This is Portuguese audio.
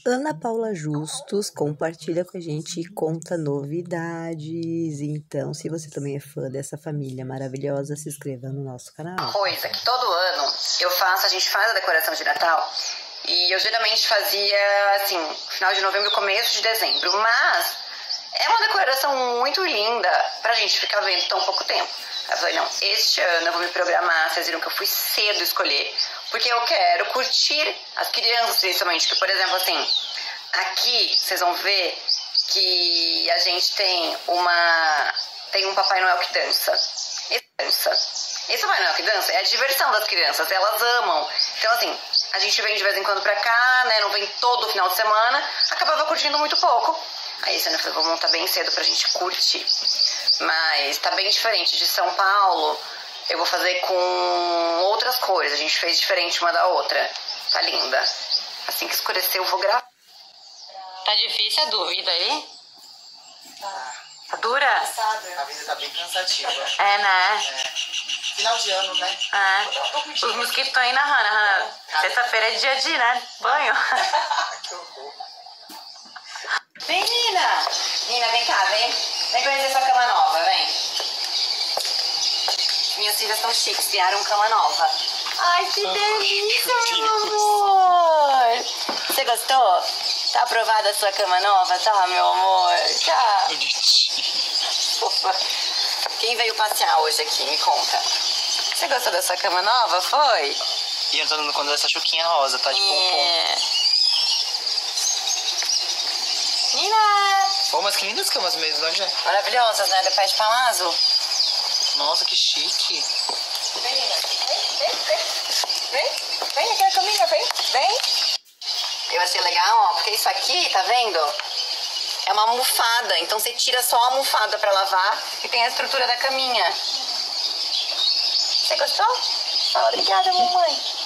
Ana Paula Justus compartilha com a gente e conta novidades. Então, se você também é fã dessa família maravilhosa, se inscreva no nosso canal. Coisa que todo ano a gente faz a decoração de Natal. E eu geralmente fazia, assim, final de novembro, começo de dezembro. Mas é uma decoração muito linda pra gente ficar vendo tão pouco tempo. Eu falei, não, este ano eu vou me programar. Vocês viram que eu fui cedo escolher. Porque eu quero curtir as crianças, principalmente. Que, por exemplo, assim, aqui vocês vão ver que a gente tem um Papai Noel que dança. Esse Papai Noel que dança é a diversão das crianças. Elas amam. Então, assim, a gente vem de vez em quando pra cá, né? Não vem todo final de semana. Acabava curtindo muito pouco. Aí esse ano eu falei, vou montar bem cedo pra gente curtir. Mas tá bem diferente de São Paulo. Eu vou fazer com outras cores. A gente fez diferente uma da outra. Tá linda. Assim que escurecer eu vou gravar. Tá difícil a dúvida aí? Tá dura? A vida tá bem cansativa. É, né? É. Final de ano, né? É. Os mosquitos estão aí na Hannah. Sexta-feira é dia de, né? Banho. Que horror. Vem, Nina. Nina, vem cá, vem. Vem conhecer sua cama nova, vem. Minhas filhas estão chiques, criaram cama nova. Ai, que delícia, meu amor. Você gostou? Tá aprovada a sua cama nova? Tá, meu amor? Tá. Ufa. Quem veio passear hoje aqui? Me conta. Você gostou da sua cama nova? Foi? E eu tô dando conta dessa chuquinha rosa, tá de pompom. Nina! Pô, mas que lindas camas mesmo, não é? Maravilhosas, né? Do Pé de Palazzo. Nossa, que chique. Vem, Nina. Vem. Vem aqui na caminha, vem. Eu achei legal, ó, porque isso aqui, tá vendo? É uma almofada, então você tira só a almofada pra lavar e tem a estrutura da caminha. Você gostou? Fala, obrigada, mamãe.